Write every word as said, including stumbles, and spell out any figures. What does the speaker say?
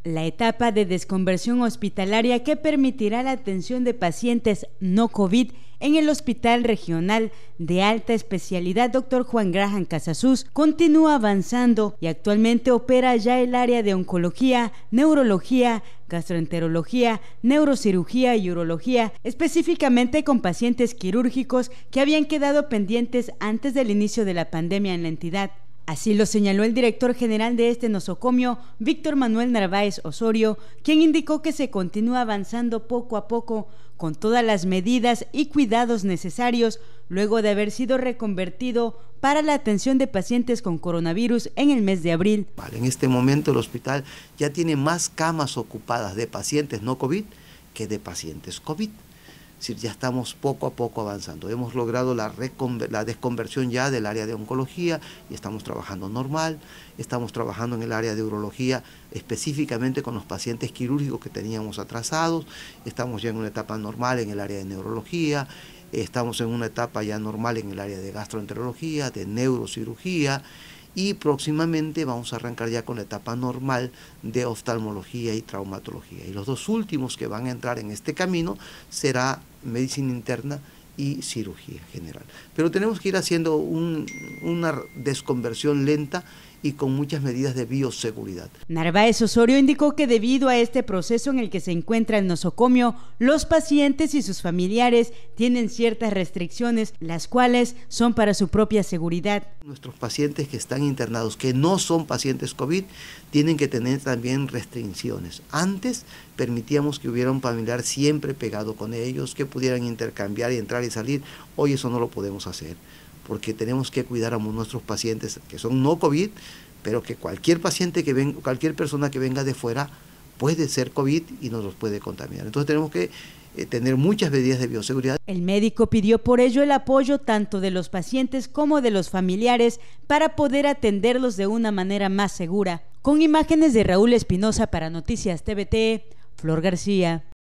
la etapa de desconversión hospitalaria que permitirá la atención de pacientes no COVID en el Hospital Regional de Alta Especialidad doctor Juan Graham Casasus continúa avanzando y actualmente opera ya el área de oncología, neurología, gastroenterología, neurocirugía y urología, específicamente con pacientes quirúrgicos que habían quedado pendientes antes del inicio de la pandemia en la entidad. Así lo señaló el director general de este nosocomio, Víctor Manuel Narváez Osorio, quien indicó que se continúa avanzando poco a poco con todas las medidas y cuidados necesarios luego de haber sido reconvertido para la atención de pacientes con coronavirus en el mes de abril. En este momento el hospital ya tiene más camas ocupadas de pacientes no COVID que de pacientes COVID. Es decir, ya estamos poco a poco avanzando. Hemos logrado la, la desconversión ya del área de oncología y estamos trabajando normal. Estamos trabajando en el área de urología, específicamente con los pacientes quirúrgicos que teníamos atrasados. Estamos ya en una etapa normal en el área de neurología. Estamos en una etapa ya normal en el área de gastroenterología, de neurocirugía. Y próximamente vamos a arrancar ya con la etapa normal de oftalmología y traumatología. Y los dos últimos que van a entrar en este camino será medicina interna y cirugía general. Pero tenemos que ir haciendo un, una desconversión lenta y con muchas medidas de bioseguridad. Narváez Osorio indicó que debido a este proceso en el que se encuentra el nosocomio, los pacientes y sus familiares tienen ciertas restricciones, las cuales son para su propia seguridad. Nuestros pacientes que están internados, que no son pacientes COVID, tienen que tener también restricciones. Antes permitíamos que hubiera un familiar siempre pegado con ellos, que pudieran intercambiar y entrar y salir. Hoy eso no lo podemos hacer, porque tenemos que cuidar a nuestros pacientes que son no COVID, pero que cualquier paciente que venga, cualquier persona que venga de fuera puede ser COVID y nos los puede contaminar. Entonces tenemos que eh, tener muchas medidas de bioseguridad. El médico pidió por ello el apoyo tanto de los pacientes como de los familiares para poder atenderlos de una manera más segura. Con imágenes de Raúl Espinosa para Noticias T V T, Flor García.